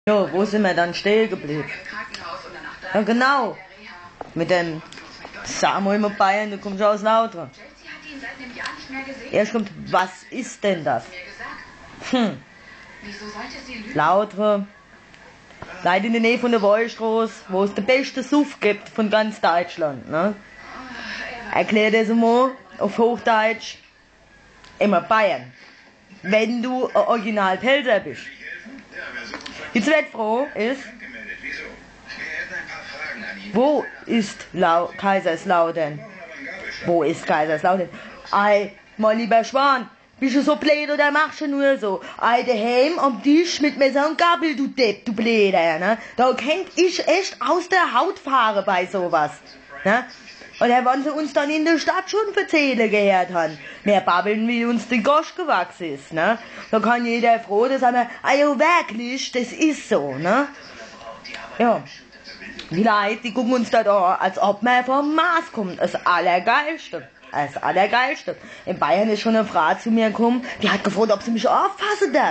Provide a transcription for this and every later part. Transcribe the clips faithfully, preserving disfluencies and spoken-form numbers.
Jo, wo sind wir dann stehen geblieben? Ja, genau. Mit dem Samuel mit Bayern, du kommst aus Lautre. Erst kommt, was ist denn das? Hm. Lautre. Leid in der Nähe von der Wollstraße, wo es den besten Suff gibt von ganz Deutschland. Ne? Erklär das mal auf Hochdeutsch. Immer Bayern. Wenn du ein Original Pelzer bist. Die zweite Frage ist, wo ist Lau Kaiserslautern? Wo ist Kaiserslautern? Ei, mein lieber Schwan, bist du so blöd oder machst du nur so? Ei, daheim am Tisch mit Messer und Gabel, du Depp, du Bläder, ne? Da kennt ich echt aus der Haut fahren bei sowas, ne? Oder wenn sie uns dann in der Stadt schon erzählen gehört haben. Mehr babbeln, wie uns die Gosch gewachsen ist, ne? Da kann jeder froh sein, ah ja, wirklich, das ist so, ne? Ja. Die Leute, die gucken uns da an, als ob man vom Mars kommt. Das Allergeilste. Das Allergeilste. In Bayern ist schon eine Frau zu mir gekommen, die hat gefragt, ob sie mich auffassen darf.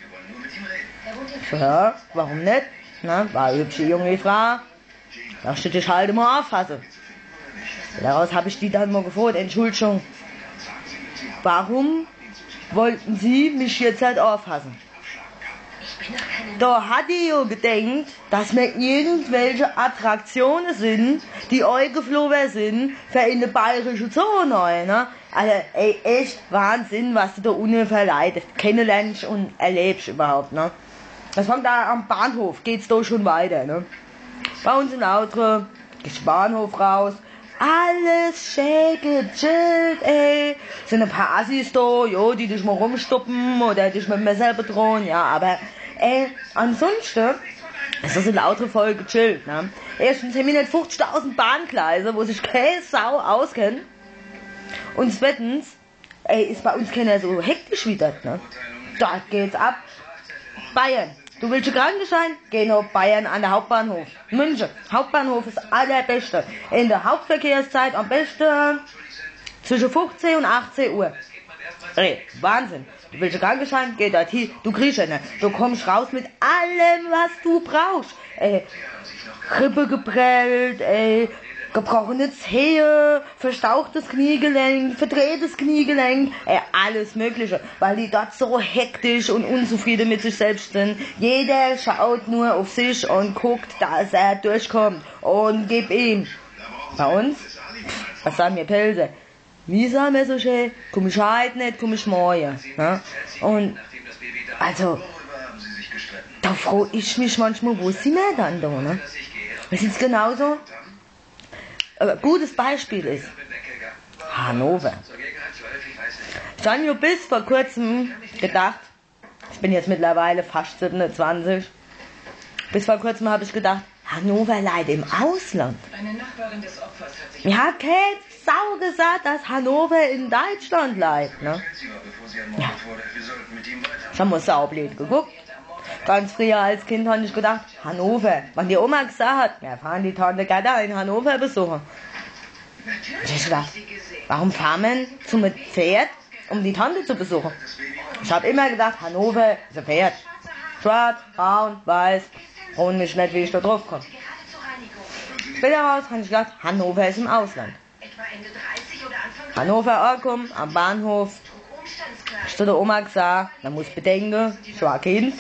Ja, warum nicht? Ne? War eine hübsche junge Frau. Da steht ich halt immer auffassen. Daraus habe ich die dann mal gefragt, Entschuldigung, warum wollten Sie mich jetzt halt auffassen? Da hat die ja gedacht, dass wir irgendwelche Attraktionen sind, die eingeflogen sind für in der bayerischen Zone. Ne? Also, ey, echt Wahnsinn, was du da unten verleidest. Kennenlernst und erlebst überhaupt. Ne? Das fängt da am Bahnhof, geht's da schon weiter. Ne? Bei uns in Lautre, gehst Bahnhof raus, alles schön gechillt, ey. Sind ein paar Assis da, jo, die dich mal rumstoppen oder dich mit dem Messer bedrohen, ja, aber, ey, ansonsten ist das in Lautre voll gechillt, ne. Erstens haben wir nicht fünfzigtausend Bahngleise, wo sich keine Sau auskennt. Und zweitens, ey, ist bei uns keiner so hektisch wie das, ne. Da geht's ab. Bayern. Du willst Krankenschein? Geh nach Bayern an der Hauptbahnhof. München. Hauptbahnhof ist das allerbeste. In der Hauptverkehrszeit am besten zwischen fünfzehn und achtzehn Uhr. Ey, Wahnsinn. Du willst Krankenschein? Geh dort hin. Du kriegst einen. Du kommst raus mit allem, was du brauchst. Ey, Rippe geprellt, ey, gebrochene Zehe, verstauchtes Kniegelenk, verdrehtes Kniegelenk, ey, alles Mögliche, weil die dort so hektisch und unzufrieden mit sich selbst sind. Jeder schaut nur auf sich und guckt, dass er durchkommt und gib ihm. Bei uns, pff, was sagen wir Pilze? Wie sagen wir so schön? Komm ich heute nicht, komm ich morgen. Ne? Und, also, da frage ich mich manchmal, wo sind wir dann da, ne? Das ist genauso. Ein gutes Beispiel ist Hannover. Ich habe mir bis vor kurzem gedacht, ich bin jetzt mittlerweile fast siebenundzwanzig, bis vor kurzem habe ich gedacht, Hannover leidet im Ausland. Mir hat keine Sau gesagt, dass Hannover in Deutschland leidet. Ne? Ja. Ich habe mal saublöd geguckt. Ganz früher als Kind habe ich gedacht, Hannover. Wenn die Oma gesagt hat, wir fahren die Tante Gerda in Hannover besuchen. Ich habe gedacht, warum fahren wir zum Pferd, um die Tante zu besuchen? Ich habe immer gedacht, Hannover ist ein Pferd. Schwarz, braun, weiß. Und mich nicht, wie ich da drauf komme. Später raus habe ich gedacht, Hannover ist im Ausland. Hannover angekommen, am Bahnhof. Ich habe der Oma gesagt, man muss bedenken, ich war ein Kind.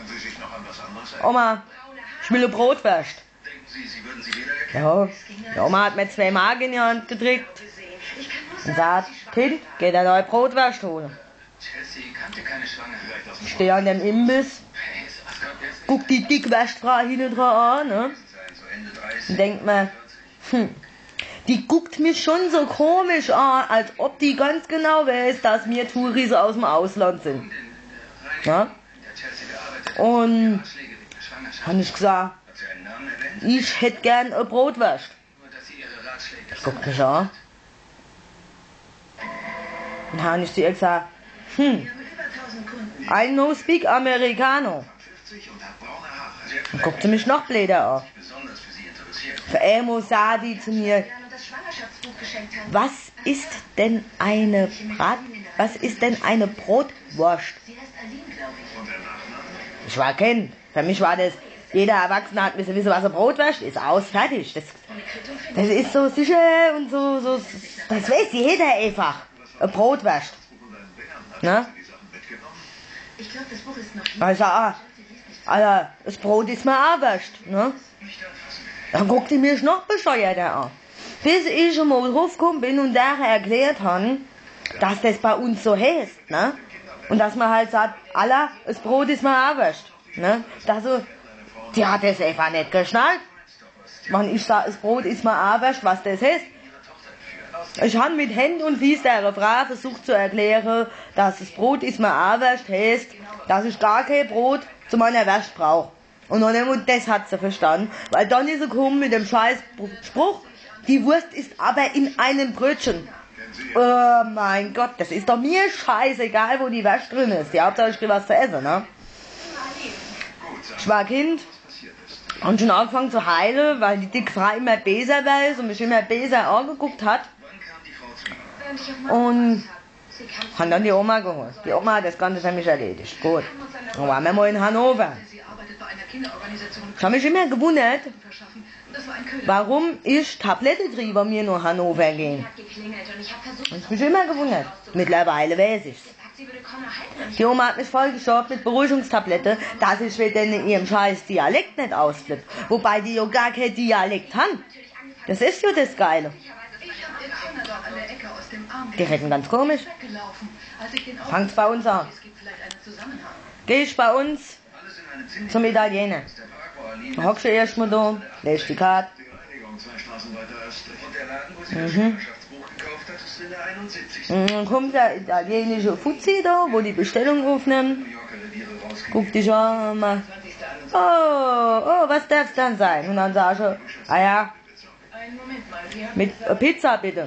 Oma, ich will ein Brotwurst. Ja, die Oma hat mir zwei Mark in die Hand gedrückt und sagt, Kind, geh dir neue Brotwurst holen. Ich stehe an dem Imbiss, guck die Dickwurstfrau hinten dran an, ne? Und denk mir, hm, die guckt mich schon so komisch an, als ob die ganz genau weiß, dass wir Touris aus dem Ausland sind. Ja? Und habe ich gesagt, ich hätte gern eine Brotwurst. Ich guck mich an. Dann habe ich zu ihr gesagt, hm, I know speak Americano. Dann guckt sie mich noch blöder an. Für einmal sah die zu mir, was ist denn eine Brat, was ist denn eine Brotwurst? Ich war Kind, Für mich war das, jeder Erwachsene hat müssen wissen, was er Brot wäscht, ist aus, fertig. Das, das ist so sicher und so, so, das weiß jeder einfach. Ein Brot wäscht. Ne? Ich glaube, das Buch ist noch hier. Also, ah, Alter, das Brot ist mir auch wäscht, ne? Dann guckt die mich noch bescheuerter an. Bis ich schon mal draufgekommen bin und der erklärt hat, dass das bei uns so heißt, ne? Und dass man halt sagt, Alter, das Brot ist mir auch wäscht, ne? Das so, die hat das einfach nicht geschnallt. Wenn ich sag, das Brot ist mir auch wäscht, was das heißt. Ich habe mit Händen und Fies der Frau versucht zu erklären, dass das Brot ist mir auch wäscht heißt, dass ich gar kein Brot zu meiner Wäsche brauche. Und dann und das hat sie verstanden, weil dann ist sie gekommen mit dem scheiß Spruch, die Wurst ist aber in einem Brötchen. Oh mein Gott, das ist doch mir scheißegal, wo die Wäsche drin ist. Die Hauptsache ich krieg was zu essen, ne? Ich war Kind und schon angefangen zu heilen, weil die dicke Frau immer besser weiß und mich immer besser angeguckt hat. Und haben dann die Oma geholt. Die Oma hat das Ganze für mich erledigt. Gut. Dann waren wir mal in Hannover. Ich habe mich immer gewundert, warum ich Tablette kriege, wenn wir nach Hannover gehen. Und ich habe mich immer gewundert. Mittlerweile weiß ich's. Die Oma hat mich vollgestopft mit Beruhigungstablette, dass ich wieder in ihrem scheiß Dialekt nicht ausflippt. Wobei die ja gar kein Dialekt haben. Das ist ja das Geile. Die reden ganz komisch. Fangt's bei uns an. Geh ich bei uns zum Italiener. Hockst du erst mal da, lässt die Karte. Mhm. Und dann kommt der italienische Fuzzi da, wo die Bestellung aufnimmt. Guckt dich an und macht, oh, oh, was darf's dann sein? Und dann sag ich, ah ja, mit äh, Pizza bitte.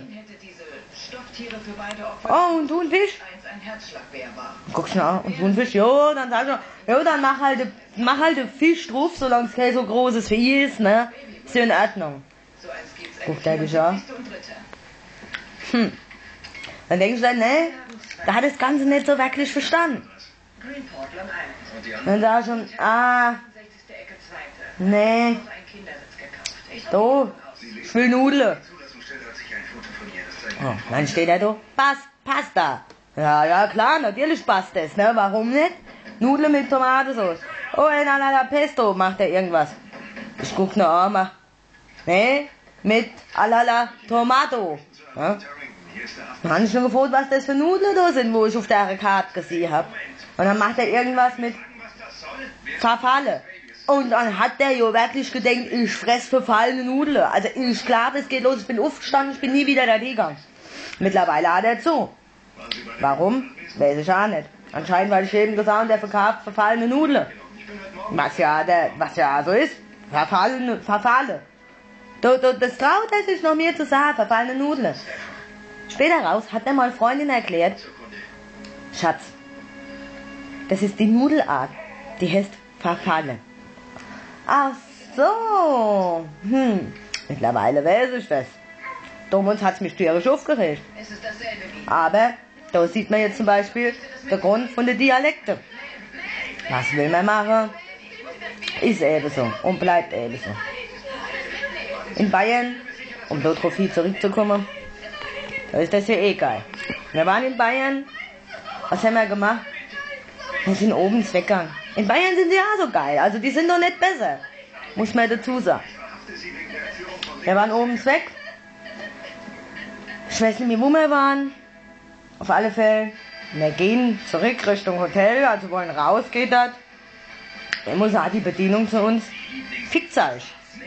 Oh, und Thunfisch? Guckst du an, und Thunfisch? Jo, dann sag ich, jo, dann mach halt, mach halt den Fisch drauf, solange es kein so großes Vieh ist, ne? Ist ja in Ordnung. Guckt er dich an. Hm. Dann denkst du dann, ne, da hat das Ganze nicht so wirklich verstanden. Dann sag ich schon, ah, nee, so, ich will Nudeln. Oh, dann steht er da, Pas, Pasta. Ja, ja, klar, natürlich passt das, ne, warum nicht? Nudeln mit Tomatensauce. Oh, in la Pesto macht er irgendwas. Ich guck noch an, mach, ne, mit Alala Tomato. Ja? Dann habe ich schon gefragt, was das für Nudeln da sind, wo ich auf der Karte gesehen habe. Und dann macht er irgendwas mit Verfalle. Und dann hat der ja wirklich gedacht, ich fress verfallene Nudeln. Also ich glaube, es geht los, ich bin aufgestanden, ich bin nie wieder da gegangen. Mittlerweile hat er zu. Warum? Weiß ich auch nicht. Anscheinend, weil ich eben gesagt habe, der verkauft verfallene Nudeln. Was ja, der, was ja so ist. Verfallene, verfalle. Das traut er sich noch mir zu sagen, verfallene Nudeln. Später raus hat er mal Freundin erklärt, Schatz, das ist die Nudelart, die heißt verfalle. Ach so, hm, mittlerweile weiß ich das. Damals hat es mich tierisch aufgeregt. Aber da sieht man jetzt zum Beispiel den Grund von den Dialekten. Was will man machen? Ist eben so und bleibt eben so. In Bayern, um dort drauf zurückzukommen, da ist das ja eh geil. Wir waren in Bayern, was haben wir gemacht? Wir sind oben weggegangen. In Bayern sind sie auch so geil, also die sind doch nicht besser, muss man dazu sagen. Wir waren oben weg, ich weiß nicht mehr, wo wir waren, auf alle Fälle, wir gehen zurück Richtung Hotel, also wollen raus, geht das. Immer sagt die Bedienung zu uns, fickt euch.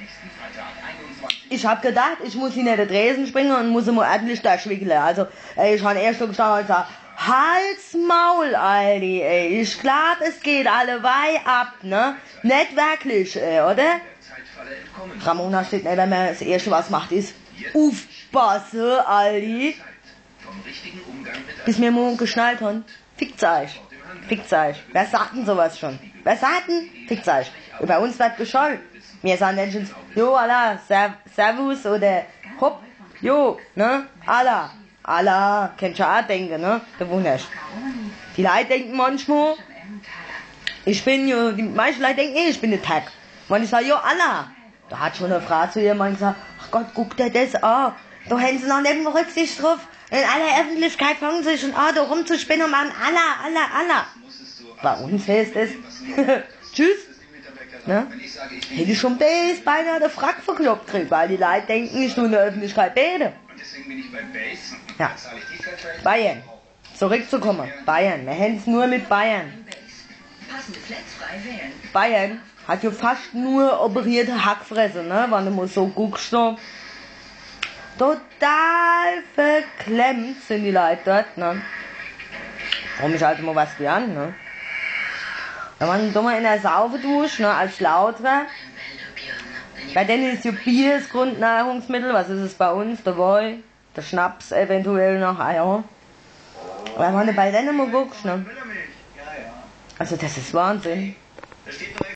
Ich hab gedacht, ich muss hinter den Tresen springen und muss immer ordentlich da schwickeln. Also, ey, ich habe erst so gestanden und gesagt, Hals, Maul, Aldi, ey. Ich glaub, es geht alle wei ab, ne? Nicht wirklich, ey, oder? Ramona steht neben mir, das erste, was macht, ist, aufpasse, Aldi. Bis wir morgen geschnallt haben, fickt euch. Fickt euch. Wer sagt denn sowas schon? Wer sagt denn? Fickt euch. Bei uns wird geschollt. Wir sagen dann schon, jo, Allah, Servus oder Hopp, jo, ne, Allah, Allah, kennst du auch denken, ne, du wunderst. Die Leute denken manchmal, Ich bin ja, die meisten Leute denken, eh, ich bin der Tag. Und ich sage, ja, Allah. Da hat schon eine Frau zu ihr mal gesagt, ach Gott, guck dir das an. Da haben sie noch nicht mal Rücksicht drauf. In aller Öffentlichkeit fangen sie schon an, da rumzuspinnen und machen Allah, Allah, Allah. Bei uns heißt es, tschüss. Ne? Hätte ich schon bis beinahe den Frack verkloppt gekriegt, weil die Leute denken, ich tue in der Öffentlichkeit bete. Ja. Bayern. Zurückzukommen. Bayern. Wir haben es nur mit Bayern. Bayern hat ja fast nur operierte Hackfresse, ne? Wenn du mal so guckst, so. Total verklemmt sind die Leute dort, ne? Warum ich halt mal was gern, ne? Wenn man da mal in der Saufe duscht, ne, als Lauter. Bei denen ist ja Bier das Grundnahrungsmittel, was ist es bei uns? Der Wein, der Schnaps eventuell noch, ah ja. Aber wenn du bei denen mal guckst, ne? Also das ist Wahnsinn.